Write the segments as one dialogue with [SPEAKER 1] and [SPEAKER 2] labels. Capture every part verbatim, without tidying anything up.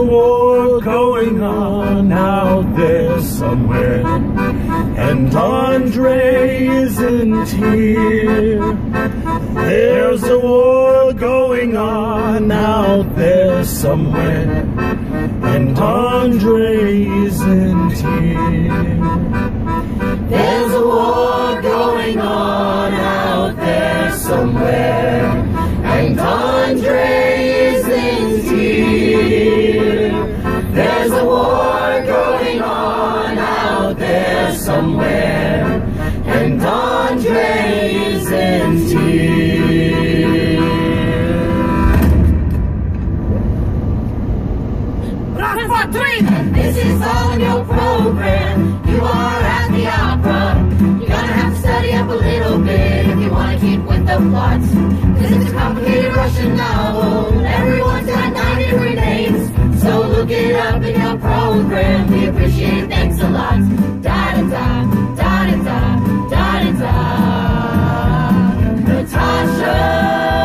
[SPEAKER 1] war going on out there somewhere, and Andre isn't here. There's a war going on out there somewhere, and Andre isn't here. There's a war going on out there somewhere, and Andre isn't here. There's a war going on out there somewhere, and Andre isn't here. And this is all your program. You are at the opera. You're gonna have to study up a little bit if you want to keep with the plot. Cause it's a complicated Russian novel. Everyone's got nine different names, so look it up in your program. We appreciate it, thanks a lot. Da-da-da, da-da-da, da-da-da. Natasha.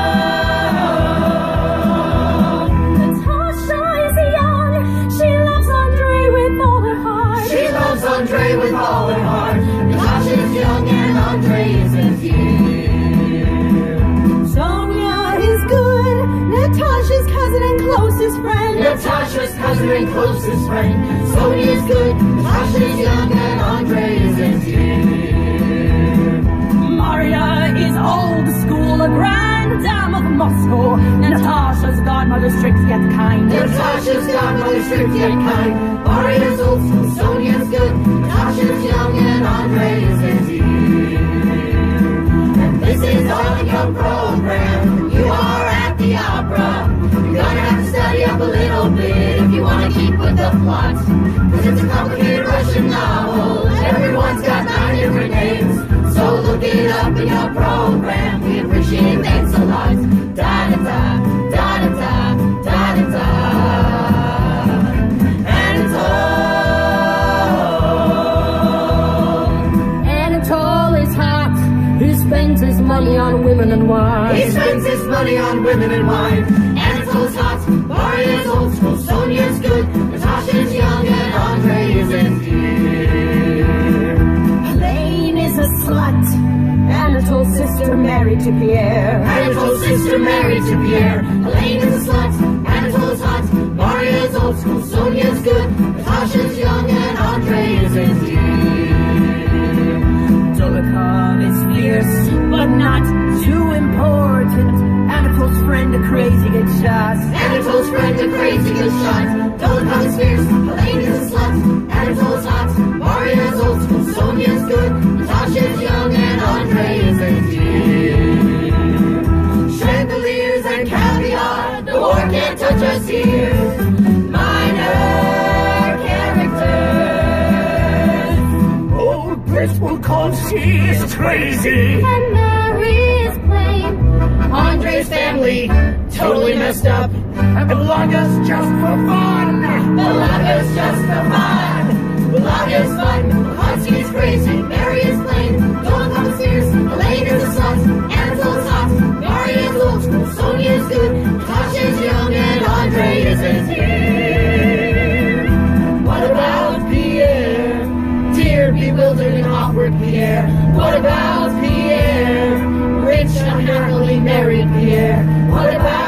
[SPEAKER 1] Andre with all her heart. Natasha's young and Andre isn't here.
[SPEAKER 2] Sonia is good, Natasha's cousin and closest friend.
[SPEAKER 1] Natasha's cousin and closest friend. Sonia's good, Natasha's young and Andre isn't here.
[SPEAKER 2] Maria is old school, a grand dame of Moscow. Natasha's godmother strict yet kind.
[SPEAKER 1] Natasha's godmother strict yet kind. Maria's old school, Sonia's good. Natasha's young and Andre isn't here. And this is all in your program. You are at the opera. You're gonna have to study up a little bit if you want to keep with the plot. Cause it's a complicated Russian novel. Everyone's got nine different names, so look it up in your program. We appreciate it, thanks a lot. Da-da-da, da-da-da, da-da-da.
[SPEAKER 2] Spends his money on women and wine.
[SPEAKER 1] He spends his money on women and wine. Anatole's hot, Maria's old school, Sonia's good, Natasha's young and Andre isn't here.
[SPEAKER 2] Elaine is a slut, Anatole's sister married to Pierre.
[SPEAKER 1] Anatole's sister married to Pierre. Elaine is a slut, Anatole's hot, Maria's old school, Sonia's good, Natasha's young and Andre isn't here.
[SPEAKER 2] Dolokhov is fierce, but not too important. Anatole's friend, a crazy good shot.
[SPEAKER 1] Anatole's friend, a crazy good shot. Dolokhov is fierce, Elaine is a slut. Anatole's hot, Maria's old school, Sonia's good, Natasha's young and Andre isn't here. Chandeliers and caviar, the war can't touch us here. Minor characters. Volkonsky is crazy,
[SPEAKER 2] and Mary is plain.
[SPEAKER 1] Andre's family totally messed up, and Belaga's just for fun. Belaga's just for fun. Belaga's fun. Volkonsky is crazy. Mary is plain. Dolokhov is fierce. Elaine is a slut. Anatole's hot. Mary is old school. Sonia is good. Natasha's young and Andre isn't here. What about Pierre? Dear, bewildered and awkward Pierre. What about Pierre? Rich, unhappily married Pierre. What about